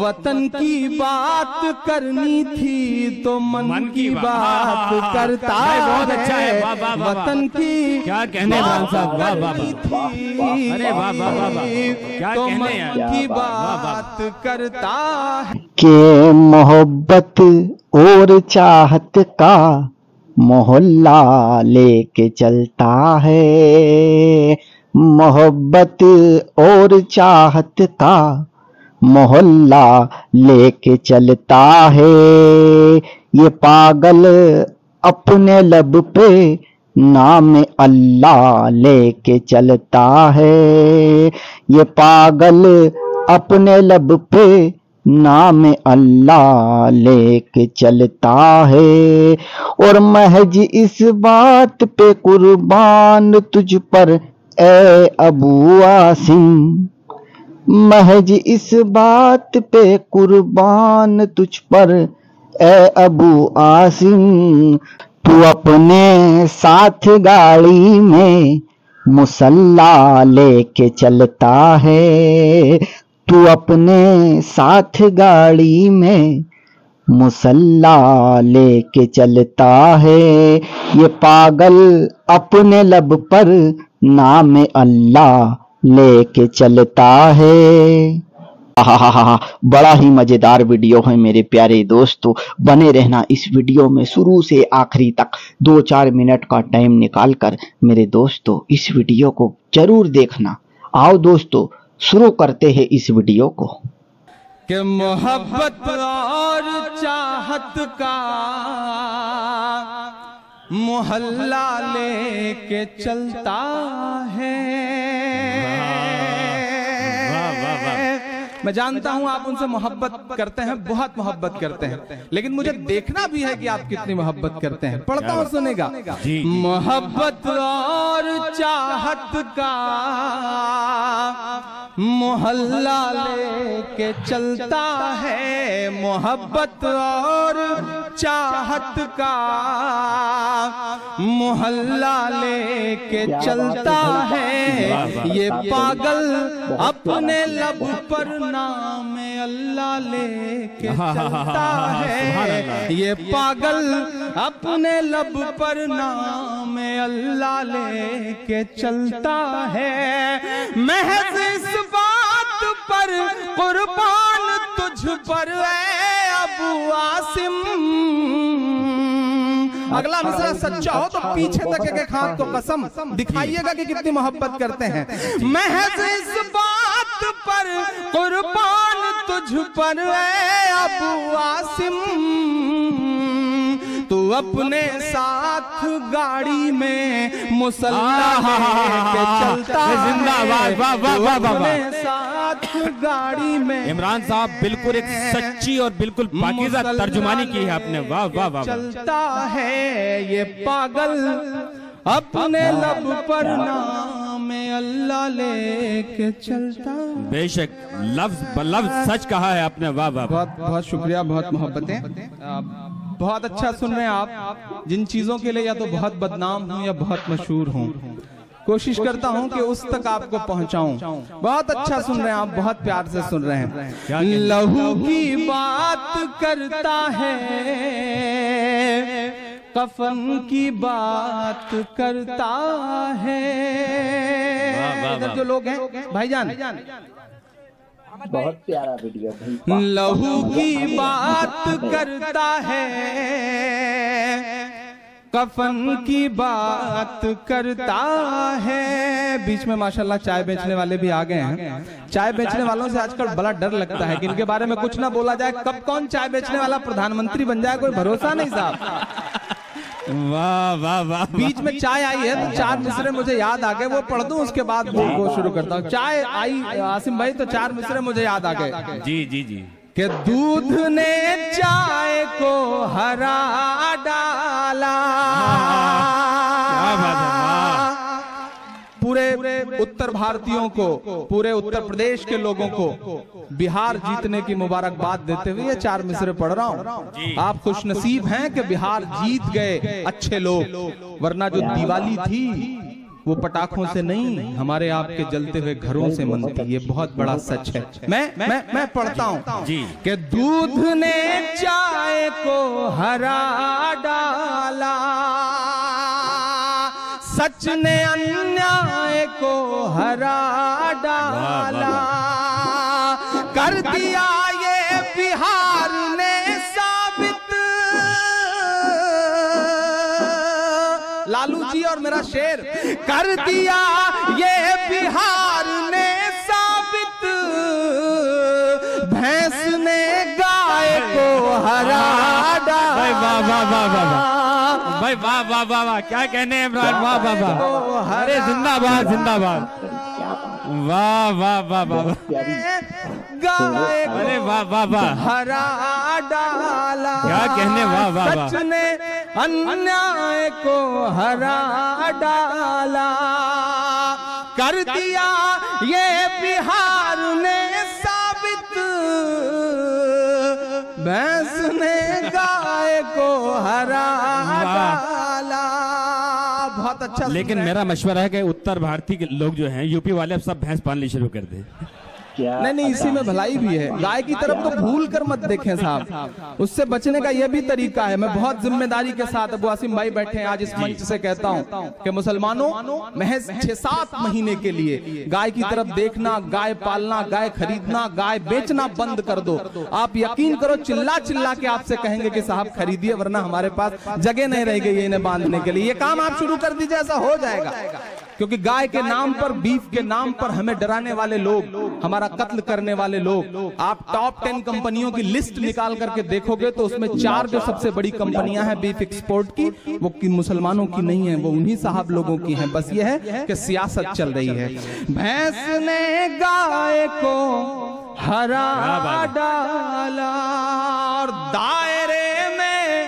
वतन की बात करनी थी तो मन की बात करता है। बहुत अच्छा है, वाह वाह वाह। वतन की क्या कहने इमरान साहब, वाह वाह वाह। अरे वाह वाह वाह वाह, क्या तो कहने मन यार, की बात करता है। के मोहब्बत और चाहत का मोहल्ला लेके चलता है, मोहब्बत और चाहत का मोहल्ला लेके चलता है। ये पागल अपने लब पे नाम अल्लाह लेके चलता है, ये पागल अपने लब पे नाम अल्लाह लेके चलता है। और महज इस बात पे कुर्बान तुझ पर ए अबू आसिम, महज इस बात पे कुर्बान तुझ पर ए अबू आसिम। तू अपने साथ गाड़ी में मुसल्ला लेके चलता है, तू अपने साथ गाड़ी में मुसल्ला लेके चलता है। ये पागल अपने लब पर नाम अल्लाह लेके चलता है। बड़ा ही मजेदार वीडियो है मेरे प्यारे दोस्तों, बने रहना इस वीडियो में शुरू से आखिरी तक 2-4 मिनट का टाइम निकालकर मेरे दोस्तों इस वीडियो को जरूर देखना। आओ दोस्तों शुरू करते हैं इस वीडियो को। कि मोहब्बत और चाहत का मोहल्ला लेके चलता है। मैं जानता हूं आप उनसे मोहब्बत करते हैं, बहुत मोहब्बत करते हैं, लेकिन मुझे देखना भी है कि आप कितनी मोहब्बत करते हैं। पढ़ता हूं, सुनेगा। मोहब्बत और चाहत का मोहल्ला लेके चलता है, मोहब्बत और चाहत का मोहल्ला लेके चलता है। ये पागल अपने लब पर नाम अल्लाह लेके चलता है, ये पागल अपने लब पर नाम अल्लाह लेके चलता है। महज इस बात पर कुर्बान तुझ पर है अबू आसिम। अगला मिसरा सच्चा हो तो पीछे तक एक हाथ तो कसम दिखाइएगा कि कितनी मोहब्बत करते हैं। महज इस बात पर कुर्बान तुझ पर है अबू आसिम, तू अपने साथ गाड़ी में मुसल्ला लेके चलता है। जिंदाबाद, वाह वाह वाह वाह। अपने साथ गाड़ी में इमरान साहब बिल्कुल एक सच्ची और बिल्कुल पाकीज़ा तर्जुमानी की है आपने, वाह वाह वाह। चलता है ये पागल अपने लब पर नाम अल्लाह लेके चलता। बेशक लफ्ज लफ्ज सच कहा है आपने, वाह वाह। बहुत बहुत शुक्रिया, बहुत मोहब्बतें। बहुत अच्छा सुन रहे हैं आप। जिन चीजों के लिए या तो बहुत बदनाम हूँ या बहुत मशहूर हूँ, कोशिश करता हूँ कि उस तक आपको पहुँचाऊं। बहुत अच्छा सुन रहे हैं आप, बहुत प्यार से सुन रहे हैं। लहू की बात करता है, कफन की बात करता है। इधर जो लोग हैं भाईजान, बहुत प्यारा वीडियो। लहू की बात करता है, कफन की बात करता है। बीच में माशाल्लाह चाय बेचने वाले भी आ गए हैं। चाय बेचने वालों से आजकल बड़ा डर लगता है कि इनके बारे में कुछ ना बोला जाए, कब कौन चाय बेचने वाला प्रधानमंत्री बन जाए, कोई भरोसा नहीं साहब। वाह वाह वाह। बीच में चाय आई है तो 4 मिसरे मुझे याद आ गए, वो पढ़ दूं उसके बाद वो शुरू करता हूँ। चाय आई आसिम भाई तो 4 मिसरे मुझे याद आ गए। जी जी जी। कि दूध ने चाय को हरा डाला। क्या बात है, पूरे उत्तर भारतीयों को, पूरे उत्तर प्रदेश के लोगों को बिहार जीतने की मुबारकबाद देते हुए ये 4 मिसरे पढ़ रहा हूँ। आप खुशनसीब हैं कि बिहार जीत गए अच्छे लोग, वरना जो दिवाली थी वो पटाखों से नहीं, हमारे आपके जलते हुए घरों से मनती। ये बहुत बड़ा सच है। मैं पढ़ता हूँ जी कि दूध ने चाय को हरा डाला, सच ने अन्याय को हरा डाला, कर दिया ये बिहार ने साबित। लालू जी और मेरा शेर, कर दिया ये बिहार ने साबित, भैंस ने गाय को हरा डाला। भाई वाह वाह वाह वाह, भाई वाह वाह वाह वाह, क्या कहने हैं इमरान, वाह वाह वाह, अरे जिंदाबाद जिंदाबाद, वाह वाह वाह वाह, गाय अरे वाह वाह वाह, हरा डाला, क्या कहने, वाह वाह वाह, सच ने अन्याय को हरा डाला, कर दिया ये बिहार ने साबित, भैंस ने गाय को हरा डाला। बहुत अच्छा। लेकिन मेरा मशवरा है कि उत्तर भारतीय के लोग जो हैं, यूपी वाले, अब सब भैंस पालनी शुरू कर दें। नहीं, इसी में भलाई भी है। गाय की तरफ तो भूल कर मत देखें साहब, उससे बचने का यह भी तरीका है। मैं बहुत जिम्मेदारी के साथ, अबू आसिम भाई बैठे हैं आज इस मंच से, कहता हूं कि मुसलमानों, महज 6-7 महीने के लिए गाय की तरफ देखना, गाय पालना, गाय खरीदना, गाय बेचना बंद कर दो। आप यकीन करो, चिल्ला चिल्ला के आपसे कहेंगे कि साहब खरीदिए, वरना हमारे पास जगह नहीं रह गई इन्हें बांधने के लिए। ये काम आप शुरू कर दीजिए, ऐसा हो जाएगा। क्योंकि गाय के नाम पर, बीफ के नाम पर हमें डराने वाले लोग, हमारा कत्ल करने वाले लोग, आप टॉप 10 कंपनियों की लिस्ट निकाल करके देखोगे तो उसमें 4 जो सबसे बड़ी कंपनियां हैं बीफ एक्सपोर्ट की, वो मुसलमानों की नहीं है, वो उन्हीं साहब लोगों की हैं। बस ये है कि सियासत चल रही है। भैंस ने गाय को हरा डाला और दायरे में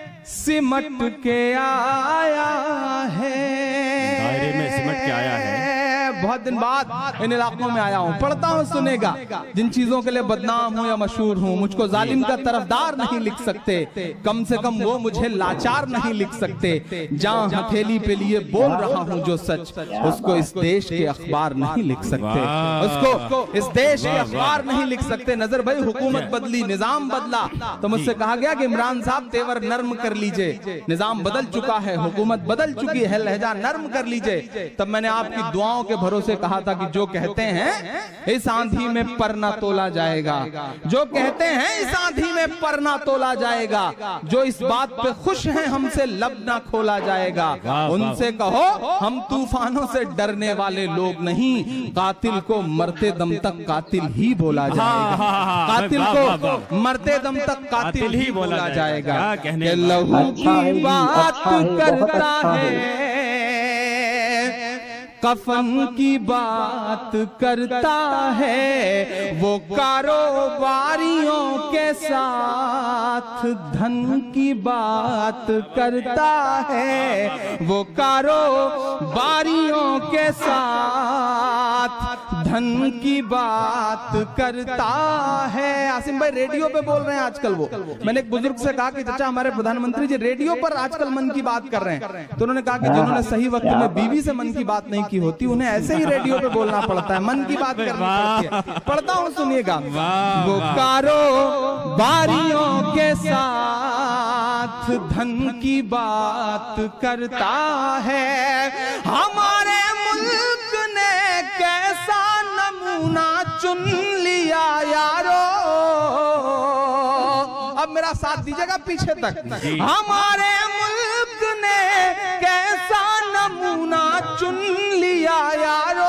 सिमट के आया है, सिमट के आया है। बहुत दिन बाद इन इलाकों में आया हूं, पढ़ता हूं, सुनेगा। जिन चीजों के लिए बदनाम हूं या मशहूर हूं, मुझको जालिम का तरफदार नहीं लिख सकते, कम से कम वो मुझे लाचार नहीं लिख सकते। जहां हथेली पे लिए बोल रहा हूं जो सच, उसको इस देश के अखबार नहीं लिख सकते, उसको इस देश के अखबार नहीं लिख सकते। नजर भाई, हुकूमत बदली, निजाम बदला, तो मुझसे कहा गया कि इमरान साहब तेवर नर्म कर लीजिए, निजाम बदल चुका है, हुकूमत बदल चुकी है, लहजा नर्म कर लीजिए। तब मैंने आपकी दुआओं के भरोसे कहा था कि जो कहते हैं इस आंधी में पर ना तोला जाएगा, जो कहते हैं इस आंधी में पर ना तोला जाएगा, जो इस बात पे खुश हैं हमसे लब ना खोला जाएगा, उनसे कहो हम तूफानों से डरने वाले लोग नहीं, कातिल को मरते दम तक कातिल ही बोला जाएगा, कातिल को मरते दम तक कातिल ही बोला जाएगा। लहू की बात करता है, कफन की बात करता है, वो कारोबारियों के साथ धन की बात करता है, वो कारोबारियों के साथ धन की बात करता है। आसिम भाई रेडियो पे बोल रहे हैं आजकल वो, मैंने एक बुजुर्ग से कहा कि चाचा हमारे प्रधानमंत्री जी रेडियो पर आजकल मन की बात कर रहे हैं, तो उन्होंने कहा कि जिन्होंने सही वक्त में बीवी से मन की बात नहीं की होती, उन्हें ऐसे ही रेडियो पे बोलना पड़ता है, मन की बात करनी पड़ती है। पढ़ता हूँ, सुनिएगा। वो कारोबारियों के साथ धन की बात करता है, हमारे मुल्क ने कैसा नमूना चुन लिया यारो। अब मेरा साथ दीजिएगा पीछे तक। हमारे मुल्क ने कैसा नमूना चुन लिया यारो,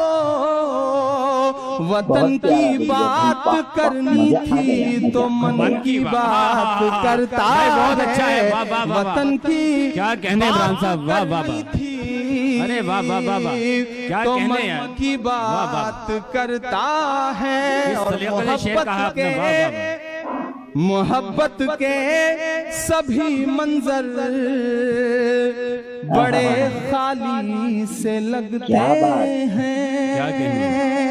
वतन की बात करनी थी तो मन की बात करता है। बहुत अच्छा है, वतन की क्या कहने इमरान साहब, वाह वाह वाह, अरे वाह वाह वाह वाह, क्या तो कहने मन की बात करता है। और मोहब्बत के सभी मंजर बड़े खाली से लगते हैं।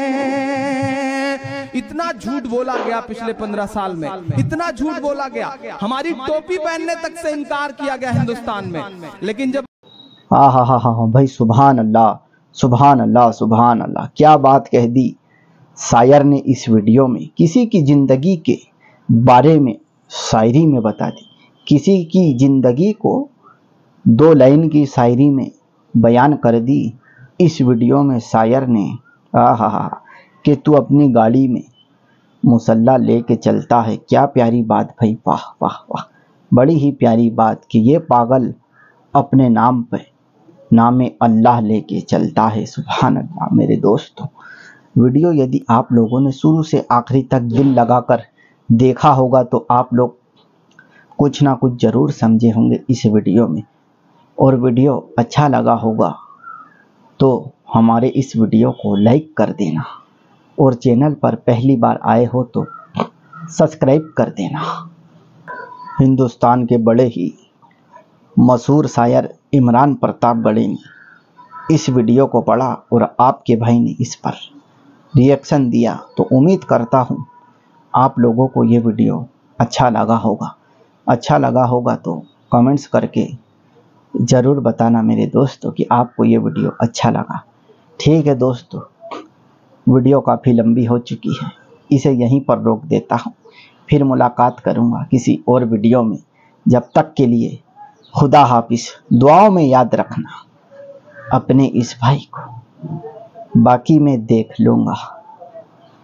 इतना झूठ बोला गया पिछले 15 साल में, इतना झूठ बोला गया, हमारी टोपी पहनने तक से इनकार किया गया हिंदुस्तान में। लेकिन जब हाँ भाई, सुभान अल्लाह, सुभान अल्लाह, सुभान अल्लाह, क्या बात कह दी शायर ने इस वीडियो में। किसी की ज़िंदगी के बारे में शायरी में बता दी, किसी की ज़िंदगी को 2 लाइन की शायरी में बयान कर दी इस वीडियो में शायर ने। कि तू अपनी गाड़ी में मुसल्ला लेके चलता है। क्या प्यारी बात भाई, वाह वाह वाह, बड़ी ही प्यारी बात कि ये पागल अपने नाम पे नामे अल्लाह लेके चलता है। सुभान अल्लाह। मेरे दोस्तों, वीडियो यदि आप लोगों ने शुरू से आखिरी तक दिल लगाकर देखा होगा तो आप लोग कुछ ना कुछ ज़रूर समझे होंगे इस वीडियो में। और वीडियो अच्छा लगा होगा तो हमारे इस वीडियो को लाइक कर देना, और चैनल पर पहली बार आए हो तो सब्सक्राइब कर देना। हिंदुस्तान के बड़े ही मशहूर शायर इमरान प्रताप बड़े ने इस वीडियो को पढ़ा और आपके भाई ने इस पर रिएक्शन दिया, तो उम्मीद करता हूँ आप लोगों को ये वीडियो अच्छा लगा होगा। अच्छा लगा होगा तो कमेंट्स करके ज़रूर बताना मेरे दोस्तों कि आपको ये वीडियो अच्छा लगा। ठीक है दोस्तों, वीडियो काफ़ी लंबी हो चुकी है, इसे यहीं पर रोक देता हूँ। फिर मुलाकात करूँगा किसी और वीडियो में। जब तक के लिए खुदा हाफिज़। दुआओं में याद रखना अपने इस भाई को, बाकी मैं देख लूँगा।